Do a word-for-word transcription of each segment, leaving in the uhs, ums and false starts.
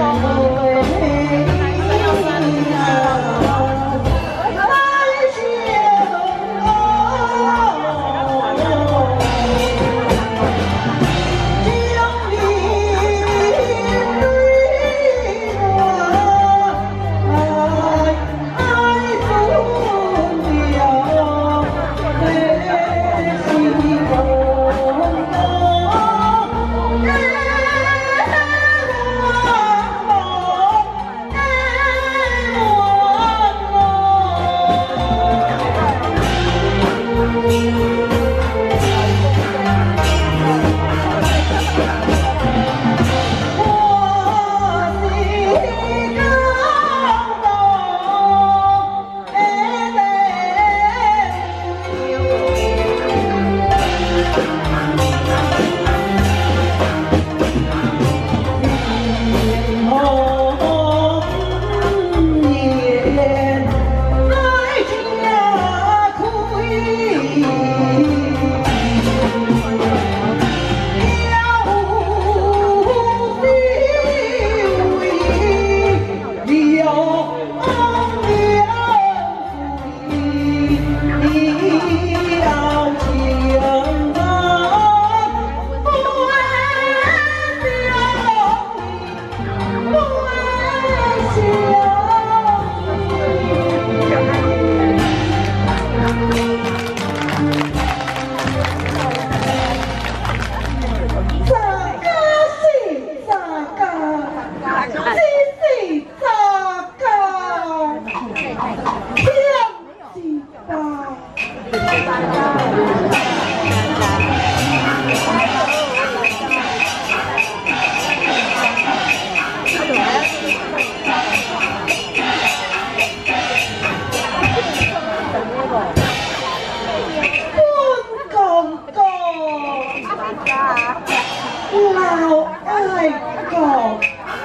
老爱国，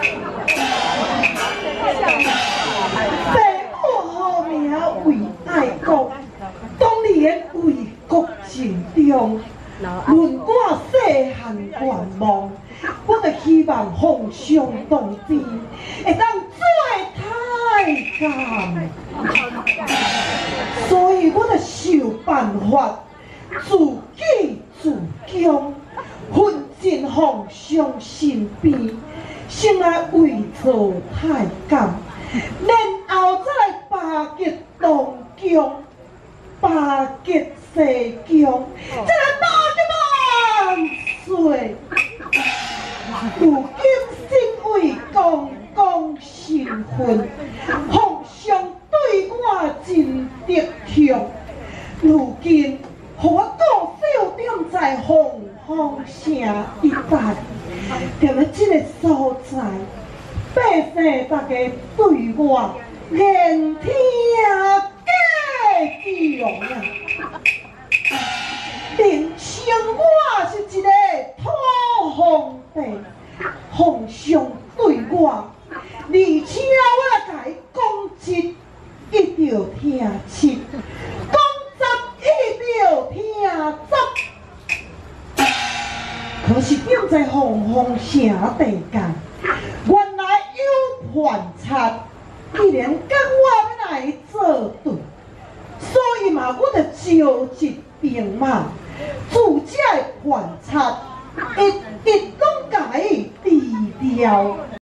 白虎好名为爱国，当年为国尽忠。论我细汉愿望，我就希望皇上当天会当做太监，所以我就想办法自己自强。 混进皇上身边，先来为做太监，然后再来巴结东宫，巴结西宫，再来巴结万岁。如今身为公公身份，皇上对我真得宠，如今互我固守踮在皇。 皇城一带，踮咧这个所在，百姓大家对我言听计从啊，人称我是一个土皇帝。皇上对我，而且我来甲伊讲一，伊就听七；讲十，伊就听十。 可是踮在凤凰城地界，原来有叛贼，既然跟我要来作对，所以嘛，我就召集兵马，阻止叛贼，一一拢甲伊治掉。